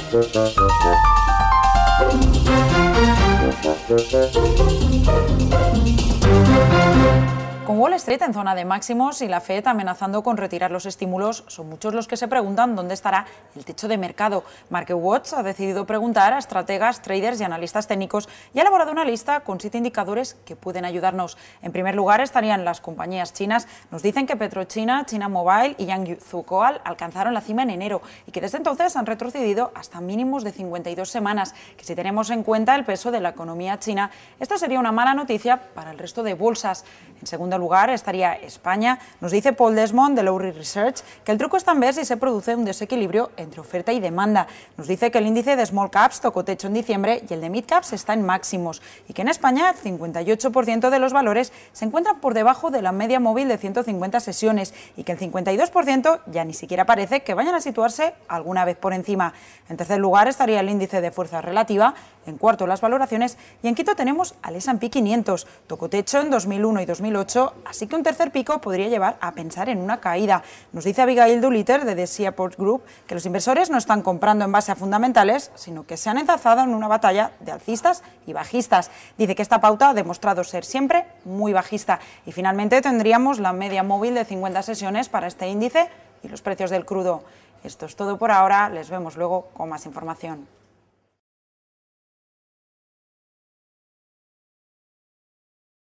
Con Wall Street en zona de máximos y la Fed amenazando con retirar los estímulos, son muchos los que se preguntan dónde estará el techo de mercado. MarketWatch ha decidido preguntar a estrategas, traders y analistas técnicos y ha elaborado una lista con 7 indicadores que pueden ayudarnos. En primer lugar estarían las compañías chinas. Nos dicen que PetroChina, China Mobile y Jiangsu Coal alcanzaron la cima en enero y que desde entonces han retrocedido hasta mínimos de 52 semanas, que si tenemos en cuenta el peso de la economía china, esta sería una mala noticia para el resto de bolsas. En segundo lugar estaría España. Nos dice Paul Desmond de Lowry Research que el truco está en ver si se produce un desequilibrio entre oferta y demanda. Nos dice que el índice de Small Caps tocó techo en diciembre y el de Mid Caps está en máximos y que en España el 58% de los valores se encuentran por debajo de la media móvil de 150 sesiones y que el 52% ya ni siquiera parece que vayan a situarse alguna vez por encima. En tercer lugar estaría el índice de fuerza relativa, en cuarto las valoraciones y en quinto tenemos al S&P 500. Tocó techo en 2001 y 2008, así que un tercer pico podría llevar a pensar en una caída. Nos dice Abigail Doolittle de The Seaport Group que los inversores no están comprando en base a fundamentales, sino que se han enzazado en una batalla de alcistas y bajistas. Dice que esta pauta ha demostrado ser siempre muy bajista. Y finalmente tendríamos la media móvil de 50 sesiones para este índice y los precios del crudo. Esto es todo por ahora, les vemos luego con más información.